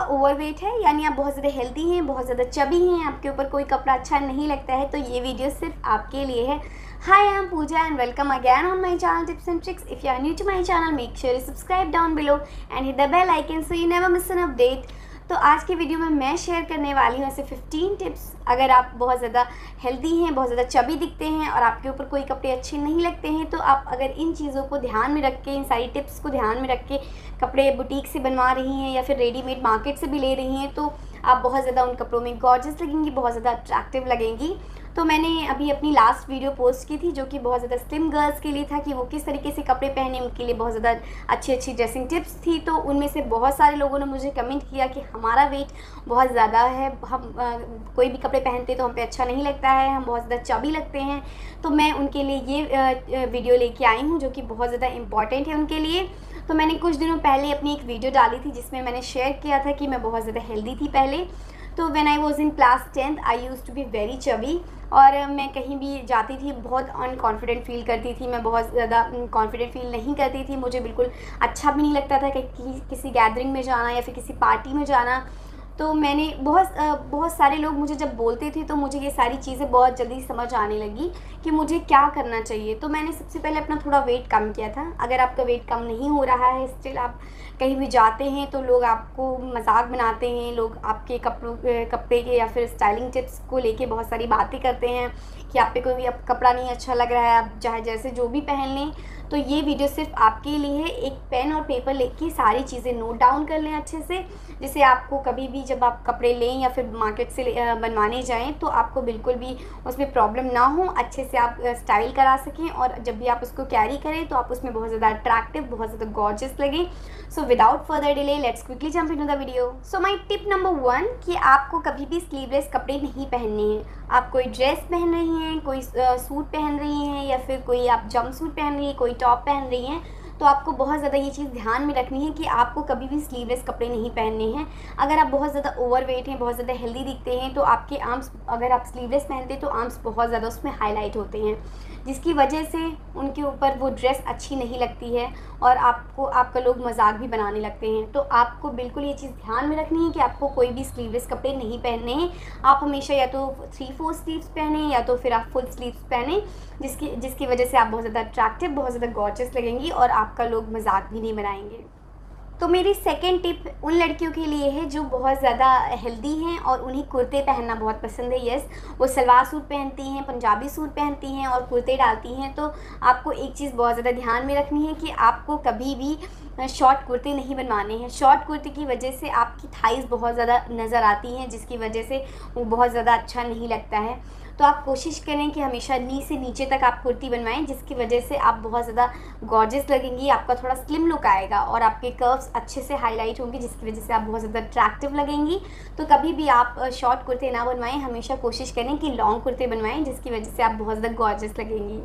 Overweight है, यानी आप बहुत ज़्यादा हेल्दी हैं, बहुत ज़्यादा चबी हैं, आपके ऊपर कोई कपड़ा अच्छा नहीं लगता है, तो ये वीडियो सिर्फ आपके लिए है। Hi, I am Pooja and welcome again on my channel tips and tricks. If you are new to my channel, make sure you subscribe down below and hit the bell icon so you never miss an update. तो आज की video में मैं share करने वाली हूँ ऐसे 15 tips. अगर आप बहुत ज़्यादा हेल्दी हैं, बहुत ज़्यादा चबी दिखते हैं और आपके ऊपर कोई कपड़े अच्छे नहीं लगते हैं, तो आप अगर इन चीज़ों को ध्यान में रख के, इन सारी टिप्स को ध्यान में रख के कपड़े बुटीक से बनवा रही हैं या फिर रेडीमेड मार्केट से भी ले रही हैं, तो आप बहुत ज़्यादा उन कपड़ों में गॉर्जियस लगेंगी, बहुत ज़्यादा अट्रैक्टिव लगेंगी। तो मैंने अभी अपनी लास्ट वीडियो पोस्ट की थी जो कि बहुत ज़्यादा स्लिम गर्ल्स के लिए था कि वो किस तरीके से कपड़े पहने, उनके लिए बहुत ज़्यादा अच्छी ड्रेसिंग टिप्स थी। तो उनमें से बहुत सारे लोगों ने मुझे कमेंट किया कि हमारा वेट बहुत ज़्यादा है, हम कोई भी कपड़े पहनते तो हम पे अच्छा नहीं लगता है, हम बहुत ज़्यादा चबी लगते हैं। तो मैं उनके लिए ये वीडियो लेके आई हूँ जो कि बहुत ज़्यादा इम्पॉर्टेंट है उनके लिए। तो मैंने कुछ दिनों पहले अपनी एक वीडियो डाली थी जिसमें मैंने शेयर किया था कि मैं बहुत ज़्यादा हेल्दी थी पहले। तो when I was in class 10th I used to be very chubby, और मैं कहीं भी जाती थी बहुत अनकॉन्फिडेंट फील करती थी, मैं बहुत ज़्यादा कॉन्फिडेंट फील नहीं करती थी, मुझे बिल्कुल अच्छा भी नहीं लगता था कि किसी गैदरिंग में जाना या फिर किसी पार्टी में जाना। तो मैंने बहुत सारे लोग मुझे जब बोलते थे तो मुझे ये सारी चीज़ें बहुत जल्दी समझ आने लगी कि मुझे क्या करना चाहिए। तो मैंने सबसे पहले अपना थोड़ा वेट कम किया था। अगर आपका वेट कम नहीं हो रहा है, स्टिल आप कहीं भी जाते हैं तो लोग आपको मजाक बनाते हैं, लोग आपके कपड़े के या फिर स्टाइलिंग टिप्स को लेके बहुत सारी बातें करते हैं कि आप पे कोई अब कपड़ा नहीं अच्छा लग रहा है, आप चाहे जैसे जो भी पहन लें। तो ये वीडियो सिर्फ आपके लिए है। एक पेन और पेपर लेके सारी चीज़ें नोट डाउन कर लें अच्छे से, जिससे आपको कभी भी जब आप कपड़े लें या फिर मार्केट से बनवाने जाएं तो आपको बिल्कुल भी उसमें प्रॉब्लम ना हो, अच्छे से आप स्टाइल करा सकें और जब भी आप उसको कैरी करें तो आप उसमें बहुत ज़्यादा अट्रैक्टिव, बहुत ज़्यादा गॉर्जियस लगें। So without further delay let's quickly jump into the video. So my tip number 1 कि आपको कभी भी स्लीवलेस कपड़े नहीं पहनने हैं। आप कोई ड्रेस पहन रही हैं, कोई सूट पहन रही हैं या फिर कोई आप जंप सूट पहन रही हैं, कोई टॉप पहन रही हैं, तो आपको बहुत ज़्यादा ये चीज़ ध्यान में रखनी है कि आपको कभी भी स्लीवलेस कपड़े नहीं पहनने हैं। अगर आप बहुत ज़्यादा ओवरवेट हैं, बहुत ज़्यादा हेल्दी दिखते हैं, तो आपके आर्म्स, अगर आप स्लीवलेस पहनते हैं तो आर्म्स बहुत ज़्यादा उसमें हाईलाइट होते हैं, जिसकी वजह से उनके ऊपर वो ड्रेस अच्छी नहीं लगती है और आपका लोग मजाक भी बनाने लगते हैं। तो आपको बिल्कुल ये चीज़ ध्यान में रखनी है कि आपको कोई भी स्लीवलेस कपड़े नहीं पहनने हैं। आप हमेशा या तो 3/4 स्लीव्स पहने या तो फिर आप फुल स्लीव्स पहने, जिसकी वजह से आप बहुत ज़्यादा अट्रैक्टिव, बहुत ज़्यादा गॉर्जियस लगेंगी और आपका लोग मजाक भी नहीं बनाएंगे। तो मेरी सेकेंड टिप उन लड़कियों के लिए है जो बहुत ज़्यादा हेल्दी हैं और उन्हें कुर्ते पहनना बहुत पसंद है। यस, वो सलवार सूट पहनती हैं, पंजाबी सूट पहनती हैं और कुर्ते डालती हैं। तो आपको एक चीज़ बहुत ज़्यादा ध्यान में रखनी है कि आपको कभी भी शॉर्ट कुर्ते नहीं बनवाने हैं। शॉर्ट कुर्ते की वजह से आपकी थाइज़ बहुत ज़्यादा नज़र आती हैं, जिसकी वजह से वो बहुत ज़्यादा अच्छा नहीं लगता है। तो आप कोशिश करें कि हमेशा नी से नीचे तक आप कुर्ती बनवाएं, जिसकी वजह से आप बहुत ज़्यादा गॉर्जियस लगेंगी, आपका थोड़ा स्लिम लुक आएगा और आपके कर्व्स अच्छे से हाईलाइट होंगे, जिसकी वजह से आप बहुत ज़्यादा अट्रैक्टिव लगेंगी। तो कभी भी आप शॉर्ट कुर्ते ना बनवाएं, हमेशा कोशिश करें कि लॉन्ग कुर्ते बनवाएं, जिसकी वजह से आप बहुत ज़्यादा गॉर्जियस लगेंगी।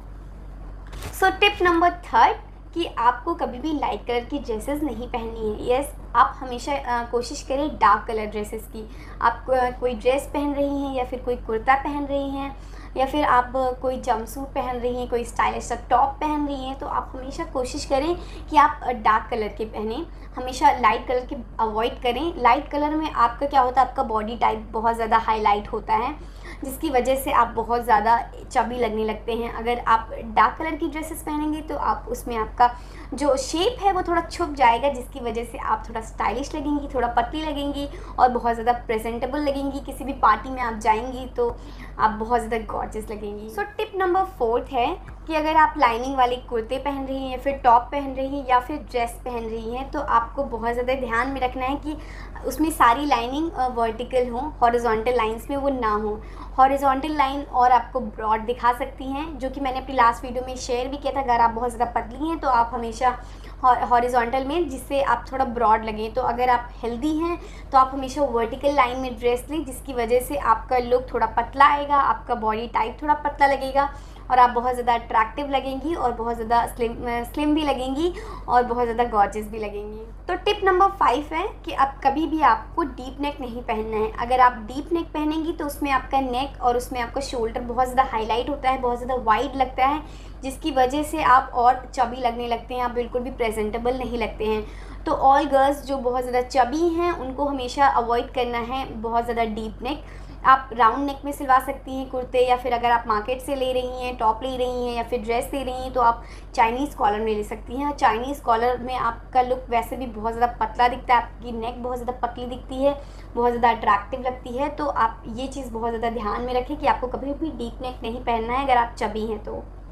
सो टिप नंबर 3 कि आपको कभी भी लाइट कलर की ड्रेसेस नहीं पहननी है। यस, आप हमेशा कोशिश करें डार्क कलर ड्रेसेस की। आप कोई ड्रेस पहन रही हैं या फिर कोई कुर्ता पहन रही हैं या फिर आप कोई जंपसूट पहन रही हैं, कोई स्टाइलिश सा टॉप पहन रही हैं, तो आप हमेशा कोशिश करें कि आप डार्क कलर के पहनें, हमेशा लाइट कलर के अवॉइड करें। लाइट कलर में आपका क्या होता है, आपका बॉडी टाइप बहुत ज़्यादा हाईलाइट होता है, जिसकी वजह से आप बहुत ज़्यादा चबी लगने लगते हैं। अगर आप डार्क कलर की ड्रेसेस पहनेंगे तो आप उसमें आपका जो शेप है वो थोड़ा छुप जाएगा, जिसकी वजह से आप थोड़ा स्टाइलिश लगेंगी, थोड़ा पतली लगेंगी और बहुत ज़्यादा प्रेजेंटेबल लगेंगी। किसी भी पार्टी में आप जाएंगी तो आप बहुत ज़्यादा गॉर्जियस लगेंगी। सो टिप नंबर 4 है कि अगर आप लाइनिंग वाले कुर्ते पहन रही हैं या फिर टॉप पहन रही हैं या फिर ड्रेस पहन रही हैं, तो आपको बहुत ज़्यादा ध्यान में रखना है कि उसमें सारी लाइनिंग वर्टिकल हो, हॉरिजॉन्टल लाइंस में वो ना हो। हॉरिजॉन्टल लाइन और आपको ब्रॉड दिखा सकती हैं, जो कि मैंने अपनी लास्ट वीडियो में शेयर भी किया था। अगर आप बहुत ज़्यादा पतली हैं तो आप हमेशा हॉरिजॉन्टल में, जिससे आप थोड़ा ब्रॉड लगें। तो अगर आप हेल्दी हैं तो आप हमेशा वर्टिकल लाइन में ड्रेस लें, जिसकी वजह से आपका लुक थोड़ा पतला आएगा, आपका बॉडी टाइप थोड़ा पतला लगेगा और आप बहुत ज़्यादा अट्रैक्टिव लगेंगी और बहुत ज़्यादा स्लिम भी लगेंगी और बहुत ज़्यादा गॉर्जियस भी लगेंगी। तो टिप नंबर 5 है कि आप कभी भी आपको डीप नेक नहीं पहनना है। अगर आप डीप नेक पहनेंगी तो उसमें आपका नेक और उसमें आपका शोल्डर बहुत ज़्यादा हाईलाइट होता है, बहुत ज़्यादा वाइड लगता है, जिसकी वजह से आप और चबी लगने लगते हैं, आप बिल्कुल भी प्रेजेंटेबल नहीं लगते हैं। तो ऑल गर्ल्स जो बहुत ज़्यादा चबी हैं उनको हमेशा अवॉइड करना है बहुत ज़्यादा डीप नेक। आप राउंड नेक में सिलवा सकती हैं कुर्ते, या फिर अगर आप मार्केट से ले रही हैं, टॉप ले रही हैं या फिर ड्रेस ले रही हैं तो आप चाइनीज़ कॉलर में ले सकती हैं। चाइनीज़ कॉलर में आपका लुक वैसे भी बहुत ज़्यादा पतला दिखता है, आपकी नेक बहुत ज़्यादा पतली दिखती है, बहुत ज़्यादा अट्रैक्टिव लगती है। तो आप ये चीज़ बहुत ज़्यादा ध्यान में रखें कि आपको कभी भी डीप नेक नहीं पहनना है अगर आप चबी हैं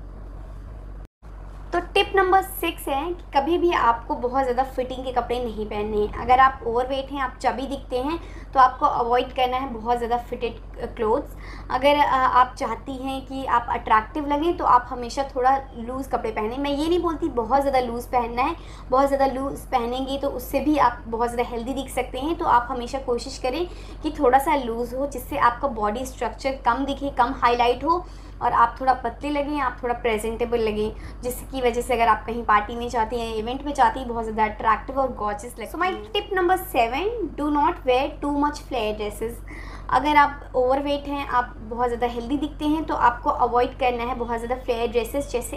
तो टिप नंबर 6 है कि कभी भी आपको बहुत ज़्यादा फिटिंग के कपड़े नहीं पहनने हैं। अगर आप ओवरवेट हैं, आप चबी दिखते हैं, तो आपको अवॉइड करना है बहुत ज़्यादा फिटेड क्लोथ्स। अगर आप चाहती हैं कि आप अट्रैक्टिव लगें तो आप हमेशा थोड़ा लूज़ कपड़े पहनें। मैं ये नहीं बोलती बहुत ज़्यादा लूज़ पहनना है, बहुत ज़्यादा लूज़ पहनेंगी तो उससे भी आप बहुत ज़्यादा हेल्दी दिख सकते हैं। तो आप हमेशा कोशिश करें कि थोड़ा सा लूज़ हो, जिससे आपका बॉडी स्ट्रक्चर कम दिखे, कम हाईलाइट हो और आप थोड़ा पतले लगें, आप थोड़ा प्रेजेंटेबल लगें, जिसकी वजह से अगर आप कहीं पार्टी में जाती हैं, इवेंट में जाती हैं, बहुत ज़्यादा अट्रैक्टिव और गॉर्जियस लगें। So my tip number 7, do not wear too much flare dresses. अगर आप ओवरवेट हैं, आप बहुत ज़्यादा हेल्दी दिखते हैं, तो आपको अवॉइड करना है बहुत ज़्यादा फ्लेयर ड्रेसेस जैसे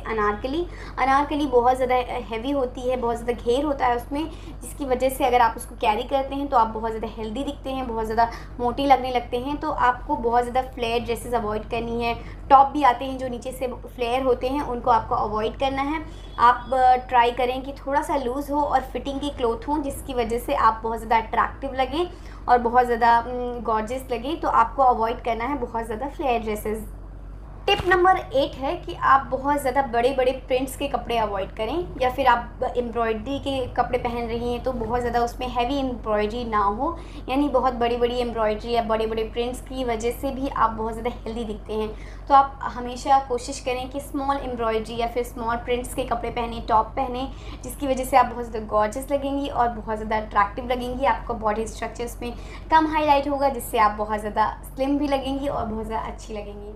अनारकली बहुत ज़्यादा हैवी होती है, बहुत ज़्यादा घेर होता है उसमें, जिसकी वजह से अगर आप उसको कैरी करते हैं तो आप बहुत ज़्यादा हेल्दी दिखते हैं, बहुत ज़्यादा मोटी लगने लगते हैं। तो आपको बहुत ज़्यादा फ्लेयर ड्रेसेस अवॉइड करनी है। टॉप भी आते हैं जो नीचे से फ्लेयर होते हैं, उनको आपको अवॉइड करना है। आप ट्राई करें कि थोड़ा सा लूज़ हो और फिटिंग के क्लोथ हों, जिसकी वजह से आप बहुत ज़्यादा अट्रैक्टिव लगें और बहुत ज़्यादा गॉर्जियस लगे। तो आपको अवॉइड करना है बहुत ज़्यादा फ्लेयर ड्रेसेस। टिप नंबर 8 है कि आप बहुत ज़्यादा बड़े बड़े प्रिंट्स के कपड़े अवॉइड करें, या फिर आप एम्ब्रॉयडरी के कपड़े पहन रही हैं तो बहुत ज़्यादा उसमें हैवी एम्ब्रॉयडरी ना हो, यानी बहुत बड़ी बड़ी एम्ब्रॉयडरी या बड़े बड़े प्रिंट्स की वजह से भी आप बहुत ज़्यादा हेल्दी दिखते हैं। तो आप हमेशा कोशिश करें कि स्मॉल एम्ब्रॉयडरी या फिर स्मॉल प्रिंट्स के कपड़े पहने, टॉप पहने, जिसकी वजह से आप बहुत ज़्यादा गॉर्जियस लगेंगी और बहुत ज़्यादा अट्रैक्टिव लगेंगी। आपका बॉडी स्ट्रक्चर उसमें कम हाईलाइट होगा, जिससे आप बहुत ज़्यादा स्लिम भी लगेंगी और बहुत ज़्यादा अच्छी लगेंगी।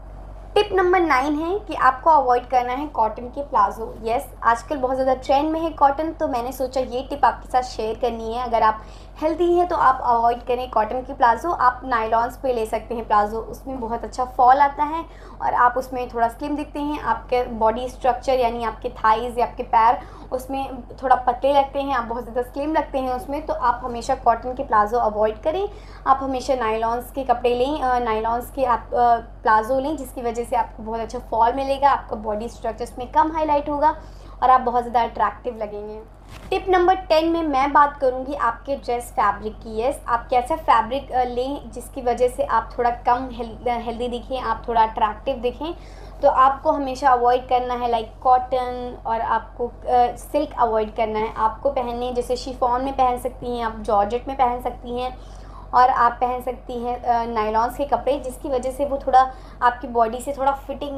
टिप नंबर 9 है कि आपको अवॉइड करना है कॉटन के प्लाज़ो। यस, आजकल बहुत ज़्यादा ट्रेंड में है कॉटन, तो मैंने सोचा ये टिप आपके साथ शेयर करनी है। अगर आप हेल्दी हैं तो आप अवॉइड करें कॉटन के प्लाज़ो। आप नायलॉन्स पे ले सकते हैं प्लाज़ो, उसमें बहुत अच्छा फॉल आता है और आप उसमें थोड़ा स्लिम दिखते हैं। आपके बॉडी स्ट्रक्चर यानी आपके थाइज़ या आपके पैर उसमें थोड़ा पतले लगते हैं, आप बहुत ज़्यादा स्लिम लगते हैं उसमें। तो आप हमेशा कॉटन के प्लाज़ो अवॉइड करें, आप हमेशा नायलॉन्स के कपड़े लें, नायलॉन्स के आप प्लाज़ो लें, जिसकी वजह से आपको बहुत अच्छा फॉल मिलेगा, आपका बॉडी स्ट्रक्चर उसमें कम हाईलाइट होगा और आप बहुत ज़्यादा अट्रैक्टिव लगेंगे। टिप नंबर 10 में मैं बात करूंगी आपके ड्रेस फैब्रिक की। यस, आप कैसा फैब्रिक लें जिसकी वजह से आप थोड़ा कम हेल्दी दिखें, आप थोड़ा अट्रैक्टिव दिखें। तो आपको हमेशा अवॉइड करना है लाइक कॉटन, और आपको सिल्क अवॉइड करना है। आपको पहनने जैसे शिफॉन में पहन सकती हैं, आप जॉर्जेट में पहन सकती हैं, और आप पहन सकती हैं नायलॉन्स के कपड़े, जिसकी वजह से वो थोड़ा आपकी बॉडी से थोड़ा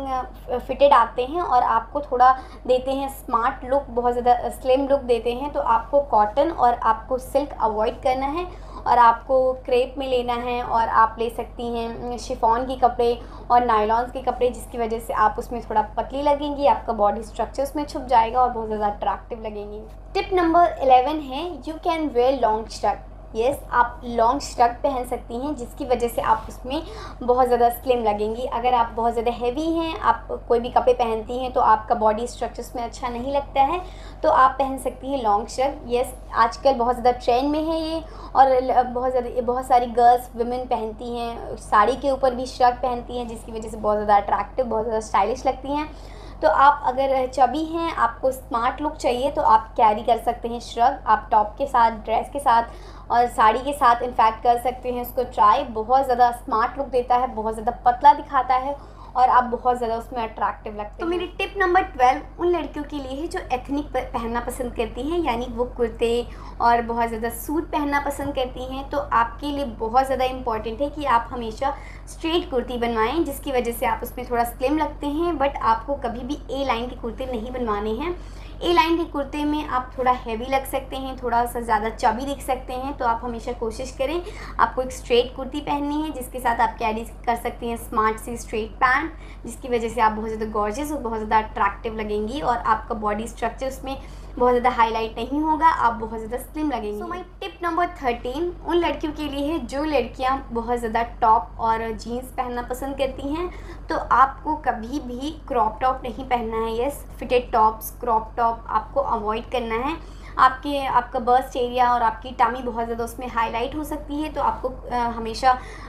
फिटेड आते हैं और आपको थोड़ा देते हैं स्मार्ट लुक, बहुत ज़्यादा स्लिम लुक देते हैं। तो आपको कॉटन और आपको सिल्क अवॉइड करना है और आपको क्रेप में लेना है, और आप ले सकती हैं शिफॉन के कपड़े और नायलॉन्स के कपड़े, जिसकी वजह से आप उसमें थोड़ा पतली लगेंगी, आपका बॉडी स्ट्रक्चर उसमें छुप जाएगा और बहुत ज़्यादा अट्रैक्टिव लगेंगी। टिप नंबर 11 है you can wear long skirt. Yes, आप लॉन्ग स्कर्ट पहन सकती हैं, जिसकी वजह से आप उसमें बहुत ज़्यादा स्लिम लगेंगी। अगर आप बहुत ज़्यादा हैवी हैं, आप कोई भी कपड़े पहनती हैं तो आपका बॉडी स्ट्रक्चर उसमें अच्छा नहीं लगता है, तो आप पहन सकती हैं लॉन्ग स्कर्ट। यस, आजकल बहुत ज़्यादा ट्रेंड में है ये, और बहुत सारी गर्ल्स वुमेन पहनती हैं, साड़ी के ऊपर भी स्कर्ट पहनती हैं, जिसकी वजह से बहुत ज़्यादा अट्रैक्टिव, बहुत ज़्यादा स्टाइलिश लगती हैं। तो आप अगर चबी हैं, आपको स्मार्ट लुक चाहिए, तो आप कैरी कर सकते हैं श्रग, आप टॉप के साथ, ड्रेस के साथ और साड़ी के साथ इनफैक्ट कर सकते हैं उसको ट्राई। बहुत ज़्यादा स्मार्ट लुक देता है, बहुत ज़्यादा पतला दिखाता है और आप बहुत ज़्यादा उसमें अट्रैक्टिव लगते हैं। तो मेरी टिप नंबर 12 उन लड़कियों के लिए है जो एथनिक पहनना पसंद करती हैं, यानी वो कुर्ते और बहुत ज़्यादा सूट पहनना पसंद करती हैं। तो आपके लिए बहुत ज़्यादा इम्पॉर्टेंट है कि आप हमेशा स्ट्रेट कुर्ती बनवाएं, जिसकी वजह से आप उसमें थोड़ा स्लिम लगते हैं, बट आपको कभी भी ए लाइन के कुर्ते नहीं बनवाने हैं। ए लाइन के कुर्ते में आप थोड़ा हैवी लग सकते हैं, थोड़ा सा ज़्यादा चबी दिख सकते हैं। तो आप हमेशा कोशिश करें आपको एक स्ट्रेट कुर्ती पहननी है, जिसके साथ आप कैरी कर सकती हैं स्मार्ट सी स्ट्रेट पैंट, जिसकी वजह से आप बहुत ज़्यादा गॉर्जियस और बहुत ज़्यादा अट्रैक्टिव लगेंगी और आपका बॉडी स्ट्रक्चर उसमें बहुत ज़्यादा हाईलाइट नहीं होगा, आप बहुत ज़्यादा स्लिम लगेंगी। सो माई टिप नंबर 13 उन लड़कियों के लिए है जो लड़कियां बहुत ज़्यादा टॉप और जीन्स पहनना पसंद करती हैं। तो आपको कभी भी क्रॉप टॉप नहीं पहनना है। Yes, fitted tops, crop top आपको अवॉइड करना है। आपका बस्ट एरिया और आपकी टमी बहुत ज़्यादा उसमें हाईलाइट हो सकती है। तो आपको हमेशा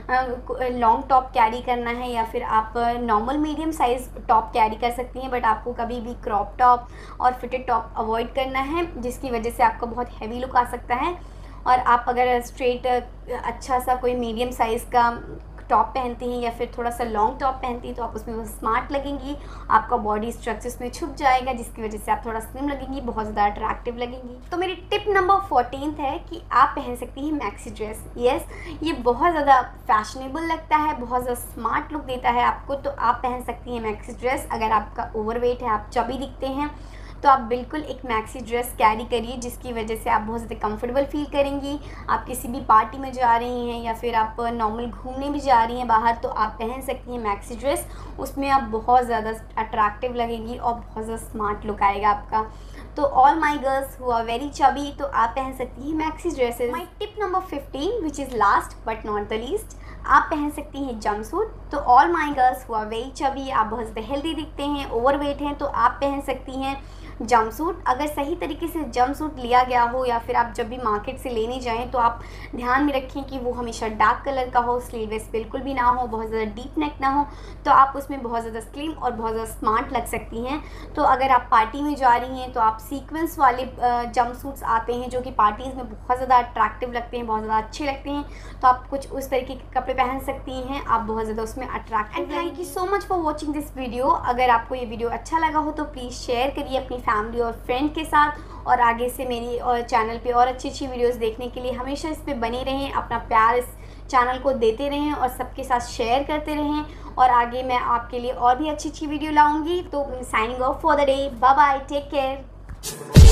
लॉन्ग टॉप कैरी करना है, या फिर आप normal medium size top carry कर सकती हैं, बट आपको कभी भी क्रॉप टॉप और फिटेड टॉप अवॉइड करना है, जिसकी वजह से आपका बहुत हैवी लुक आ सकता है। और आप अगर स्ट्रेट अच्छा सा कोई मीडियम साइज़ का टॉप पहनती हैं या फिर थोड़ा सा लॉन्ग टॉप पहनती हैं, तो आप उसमें वो स्मार्ट लगेंगी, आपका बॉडी स्ट्रक्चर उसमें छुप जाएगा, जिसकी वजह से आप थोड़ा स्लिम लगेंगी, बहुत ज़्यादा अट्रैक्टिव लगेंगी। तो मेरी टिप नंबर 14 है कि आप पहन सकती हैं मैक्सी ड्रेस। यस, ये बहुत ज़्यादा फैशनेबल लगता है, बहुत ज़्यादा स्मार्ट लुक देता है आपको। तो आप पहन सकती हैं मैक्सी ड्रेस। अगर आपका ओवरवेट है, आप चबी दिखते हैं, तो आप बिल्कुल एक मैक्सी ड्रेस कैरी करिए, जिसकी वजह से आप बहुत ज़्यादा कंफर्टेबल फील करेंगी। आप किसी भी पार्टी में जा रही हैं या फिर आप नॉर्मल घूमने भी जा रही हैं बाहर, तो आप पहन सकती हैं मैक्सी ड्रेस। उसमें आप बहुत ज़्यादा अट्रैक्टिव लगेंगी और बहुत ज़्यादा स्मार्ट लुक आएगा आपका। तो all my girls who are very chubby, तो आप पहन सकती हैं maxi dresses. My tip number 15 which is last but not the least, आप पहन सकती हैं जंपसूट। तो all my girls who are very chubby, आप बहुत ज़्यादा हेल्दी दिखते हैं, ओवरवेट हैं, तो आप पहन सकती हैं जंपसूट। अगर सही तरीके से जंपसूट लिया गया हो या फिर आप जब भी मार्केट से लेने जाएं, तो आप ध्यान में रखें कि वो हमेशा डार्क कलर का हो, स्लीवलेस बिल्कुल भी ना हो, बहुत ज़्यादा डीप नेक ना हो, तो आप उसमें बहुत ज़्यादा स्लिम और बहुत ज़्यादा स्मार्ट लग सकती हैं। तो अगर आप पार्टी में जा रही हैं, तो आप सीक्वेंस वाले जंपसूट्स आते हैं जो कि पार्टीज़ में बहुत ज़्यादा अट्रैक्टिव लगते हैं, बहुत ज़्यादा अच्छे लगते हैं। तो आप कुछ उस तरीके के कपड़े पहन सकती हैं, आप बहुत ज़्यादा उसमें attractive. And thank you so much for watching this video. अगर आपको ये वीडियो अच्छा लगा हो तो प्लीज़ शेयर करिए अपनी फैमिली और फ्रेंड के साथ, और आगे से मेरी और चैनल पे और अच्छी वीडियोस देखने के लिए हमेशा इस पे बने रहें। अपना प्यार इस चैनल को देते रहें और सबके साथ शेयर करते रहें, और आगे मैं आपके लिए और भी अच्छी वीडियो लाऊंगी। तो signing off for the day, bye bye, take care.